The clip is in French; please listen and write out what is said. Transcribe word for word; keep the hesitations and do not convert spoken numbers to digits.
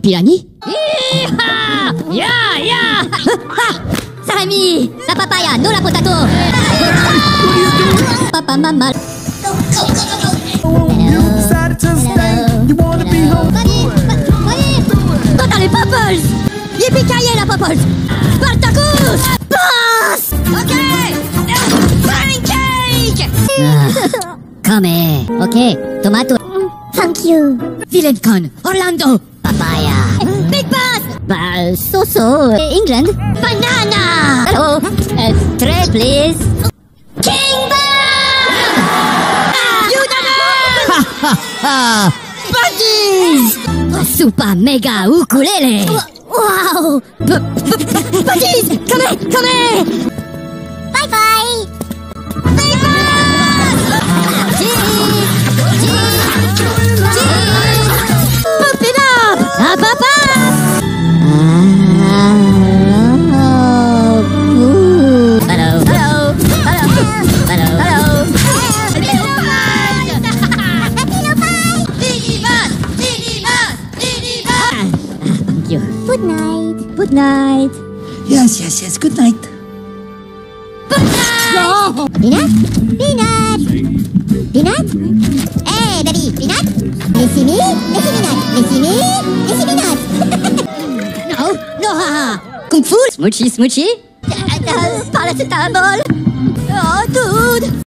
piranha? Ya, ya! Salami! La papaya, no la potato! Papa, mama. You decided to stay. You wanna be home. Total les Popples! Yippee-ki-yay la Popples! Spartacus! Boss! Ok! Pancake! Come. Ok, tomato. Thank you. Villain con. Orlando. Papaya. Big Boss! Bah, so-so. England. Banana! Hello. Uh, tray, please. King Bang! You done it! Ha ha ha! Buddies! Super mega ukulele! Wow! Buddies! Come here! Come here! Bye-bye! Big Boss! Cheese! Cheese! Cheese! Pump it up! Up, up, up! Hello, hello, hello, hello, hello. Pillow fight! Pillow fight! Digibus! Digibus! Digibus! Thank you. Good night. Good night. Yes, yes, yes. Good night. Good night! Peanut? Peanut! Peanut? Hey, baby, Peanut? Laissez me, laissez Peanut, laissez me, laissez Peanut. No, no, haha! Kung Fu! Smoochy, smoochy! Paracétamol! Oh, dude!